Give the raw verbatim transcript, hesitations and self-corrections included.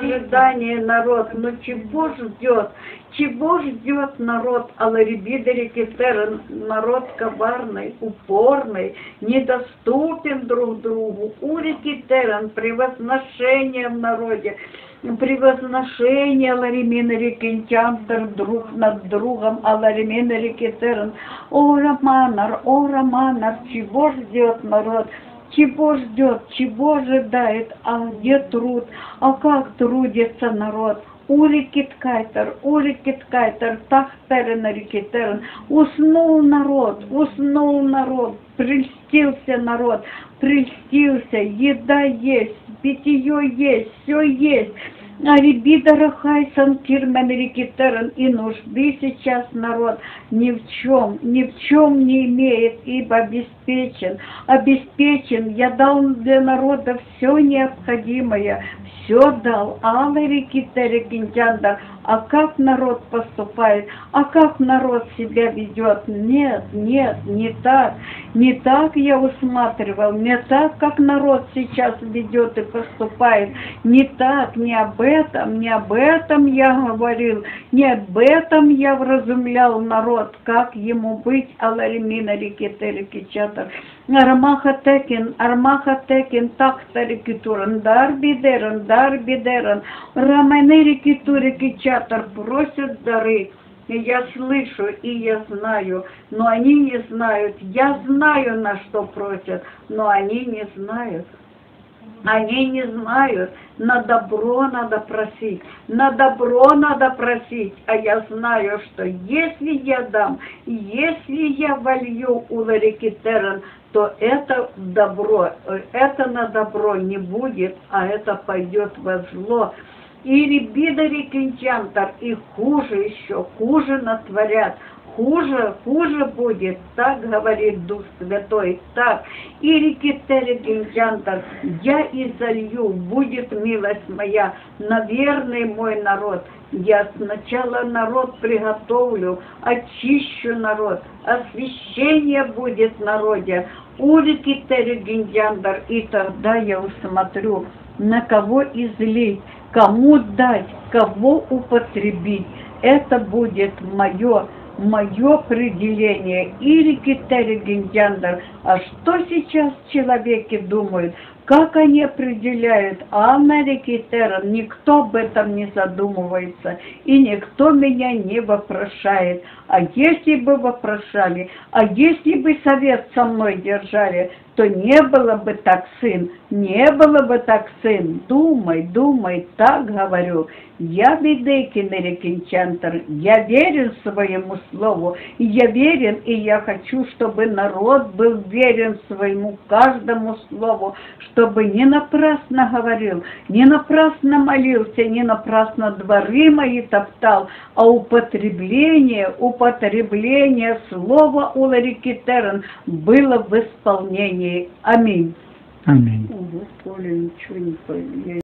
ожидание народ, но чего ждет? Чего ждет народ? Аларибидерикитерн, народ коварный, упорный, недоступен друг другу. Урикитерн, превозношение в народе, превозношение Аларимина Рикентянтер друг над другом, Аларимина Рикитерн. О, Романар, о, Романар, чего ждет народ? Чего ждет, чего ожидает, а где труд, а как трудится народ? Урикиткайтер, урикиткайтер, тахтерен, рикитерен. Уснул народ, уснул народ, прельстился народ, прельстился, еда есть, питье есть, все есть. А ребида хайсан кирмен рикитерен, и нужды сейчас народ ни в чем, ни в чем не имеет, ибо обеспечен, обеспечен. Я дал для народа все необходимое, все дал. Алла рикитерикинтянда. А как народ поступает? А как народ себя ведет? Нет, нет, не так. Не так я усматривал, не так, как народ сейчас ведет и поступает. Не так, не об этом, не об этом я говорил, не об этом я вразумлял народ, как ему быть. Аларимина рикитерикичатор. Армаха текин, армаха текин, так-то рикитуран, дар бидеран, дар бидеран, рамene рикитурикичатор. Просят дары, и я слышу, и я знаю, но они не знают. Я знаю, на что просят, но они не знают. Они не знают, на добро надо просить, на добро надо просить, а я знаю, что если я дам, если я волью у Ларикитерен, то это добро, это на добро не будет, а это пойдет во зло. И ребидари кинчантар, и хуже еще, хуже натворят, хуже, хуже будет, так говорит Дух Святой, так. И рекитери кинчантар, я изолью, будет милость моя на верный мой народ. Я сначала народ приготовлю, очищу народ, освящение будет в народе. У рекитери кинчантар, и тогда я усмотрю, на кого излить, кому дать, кого употребить. Это будет мое, мое определение. Или китаригендер. А что сейчас человеки думают? Как они определяют? А Америкитера, никто об этом не задумывается. И никто меня не вопрошает. А если бы вопрошали, а если бы совет со мной держали, то не было бы так, сын, не было бы так, сын. Думай, думай, так говорю. Я Бидейкинерикинчантер, я верен своему слову, я верен, и я хочу, чтобы народ был верен своему каждому слову, чтобы не напрасно говорил, не напрасно молился, не напрасно дворы мои топтал, а употребление, употребление слова у Ларикитерен было в исполнении. Аминь. Аминь. Ого, Коля, ничего не понял.